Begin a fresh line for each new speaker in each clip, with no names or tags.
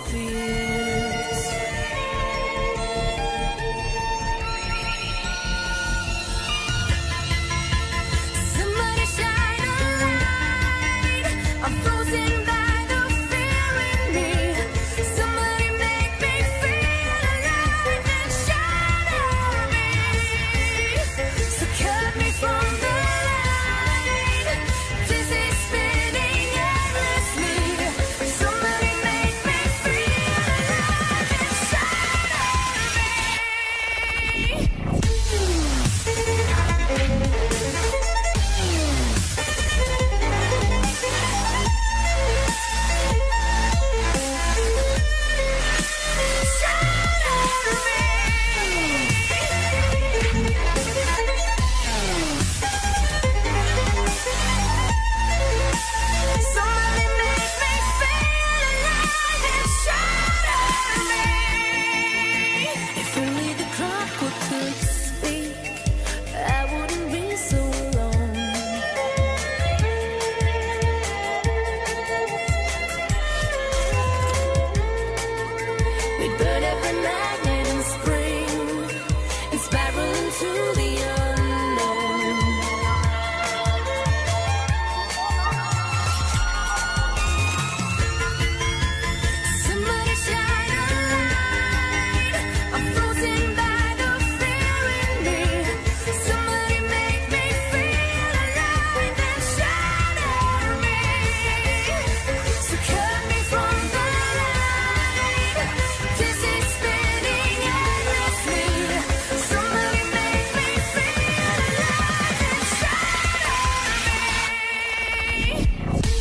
fears. Somebody shine a light. I'm frozen by the fear in me. Somebody make me feel alive and shatter me. So cut me from the light. This is spinning endlessly. Somebody make me feel alive and shatter me. Somebody make me feel alive and shatter me. If only the clockwork could speak, I wouldn't be so alone. We'd burn every magnet in spring and spiral into the unknown. Somebody shine a light. I'm frozen by the fear in me. Somebody make me feel alive and shatter me. So cut me from the light. This is spinning endlessly. Somebody make me feel alive and shatter me.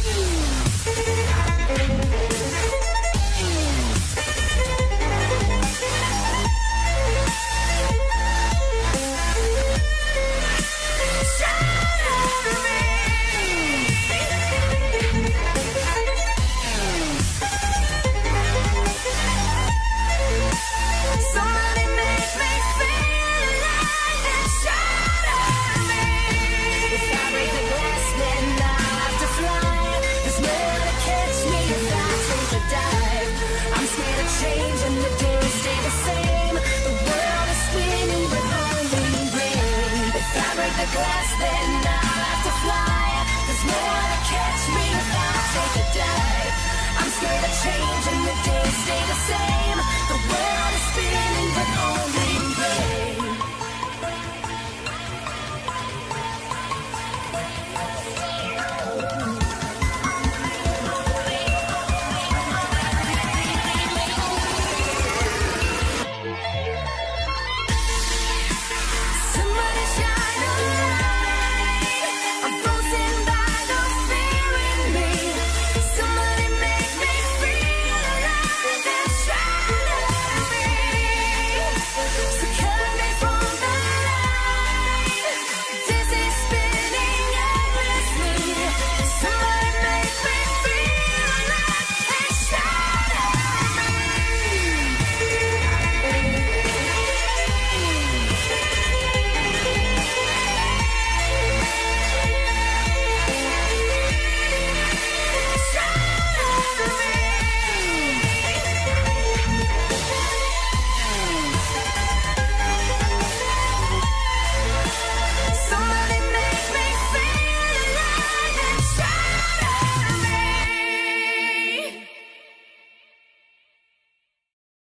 Somebody make me feel alive and shatter me. If I break the glass, then I'll have to fly. There's no one to catch me if I take a dive. I'm scared of change and the days stay the same. The world is spinning but only rain. If I break the glass, then I'll have to fly. There's no one to catch me if I take a dive. I'm scared of change and